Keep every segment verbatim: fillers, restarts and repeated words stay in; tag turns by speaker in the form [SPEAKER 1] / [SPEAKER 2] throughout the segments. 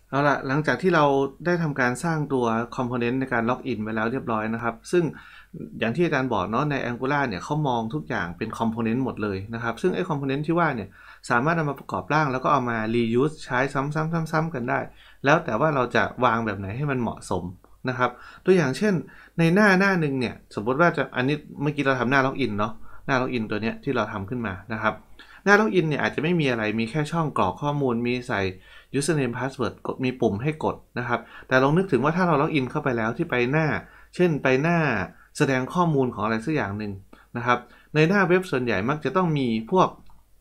[SPEAKER 1] เอาละหลังจากที่เราได้ทำการสร้างตัว Component ในการล็อกอินไปแล้วเรียบร้อยนะครับซึ่งอย่างที่อาจารย์บอกเนาะใน Angular เนี่ยเขามองทุกอย่างเป็น Component หมดเลยนะครับซึ่งไอ้ Component ที่ว่าเนี่ยสามารถนำมาประกอบร่างแล้วก็เอามา reuse ใช้ซ้ำๆๆๆกันได้แล้วแต่ว่าเราจะวางแบบไหนให้มันเหมาะสมนะครับตัวอย่างเช่นในหน้าหน้าหนึ่งเนี่ยสมมติว่าจะอันนี้เมื่อกี้เราทำหน้าล็อกอินเนาะหน้าล็อกอินตัวเนี้ยที่เราทำขึ้นมานะครับหน้าล็อกอินเนี่ยอาจจะไม่มีอะไรมีแค่ช่องกรอกข้อมูลมีใส่ username password กดมีปุ่มให้กดนะครับแต่ลองนึกถึงว่าถ้าเราล็อกอินเข้าไปแล้วที่ไปหน้าเช่นไปหน้าแสดงข้อมูลของอะไรสักอย่างหนึ่งนะครับในหน้าเว็บส่วนใหญ่มักจะต้องมีพวก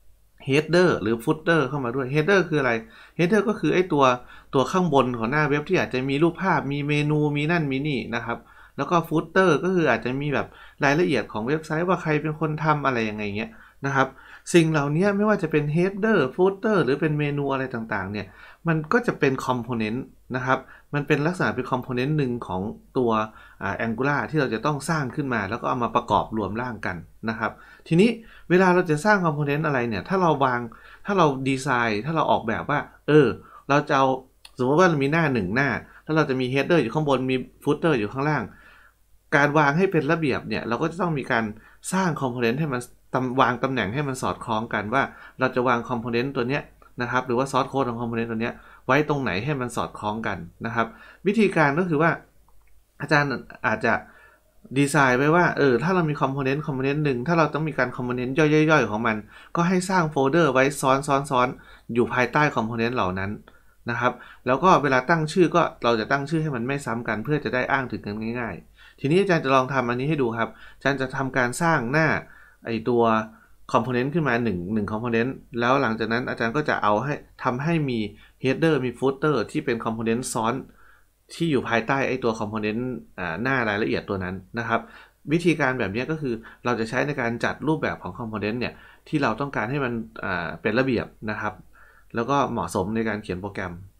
[SPEAKER 1] header หรือ footer เข้ามาด้วย header คืออะไร header ก็คือไอ้ตัวตัวข้างบนของหน้าเว็บที่อาจจะมีรูปภาพมีเมนูมีนั่นมีนี่นะครับแล้วก็ footer ก็คืออาจจะมีแบบรายละเอียดของเว็บไซต์ว่าใครเป็นคนทำอะไรยังไงเงี้ยนะครับสิ่งเหล่านี้ไม่ว่าจะเป็น header footer หรือเป็นเมนูอะไรต่างๆเนี่ยมันก็จะเป็น component นะครับมันเป็นลักษณะเป็น component หนึ่งของตัวอ่า Angular ที่เราจะต้องสร้างขึ้นมาแล้วก็เอามาประกอบรวมร่างกันนะครับทีนี้เวลาเราจะสร้าง component อะไรเนี่ยถ้าเราวางถ้าเราดีไซน์ถ้าเราออกแบบว่าเออเราจะเอาสมมติว่าเรามีหน้าหนึ่งหน้าแล้วเราจะมี header อยู่ข้างบนมี footer อยู่ข้างล่างการวางให้เป็นระเบียบเนี่ยเราก็จะต้องมีการสร้าง component ให้มันวางตำแหน่งให้มันสอดคล้องกันว่าเราจะวาง component ตัวเนี้ยนะครับหรือว่า source code ของ component ตัวเนี้ยไว้ตรงไหนให้มันสอดคล้องกันนะครับวิธีการก็คือว่าอาจารย์อาจจะดีไซน์ไว้ว่าเออถ้าเรามีคอมโพเนนต์คอมโพเนนต์หนึ่งถ้าเราต้องมีการคอมโพเนนต์ย่อยๆๆของมันก็ให้สร้างโฟลเดอร์ไว้ซ้อนๆๆอยู่ภายใต้คอมโพเนนต์เหล่านั้นนะครับแล้วก็เวลาตั้งชื่อก็เราจะตั้งชื่อให้มันไม่ซ้ำกันเพื่อจะได้อ้างถึงกันง่ายๆทีนี้อาจารย์จะลองทำอันนี้ให้ดูครับอาจารย์จะทำการสร้างหน้าไอตัวคอมโพเนนต์ขึ้นมา1 1คอมโพเนนต์แล้วหลังจากนั้นอาจารย์ก็จะเอาให้ทำให้มี header มี footer ที่เป็นคอมโพเนนต์ซ้อนที่อยู่ภายใต้ไอตัวคอมโพเนนต์หน้ารายละเอียดตัวนั้นนะครับวิธีการแบบนี้ก็คือเราจะใช้ในการจัดรูปแบบของคอมโพเนนต์เนี่ยที่เราต้องการให้มันเป็นระเบียบนะครับแล้วก็เหมาะสมในการเขียนโปรแกรม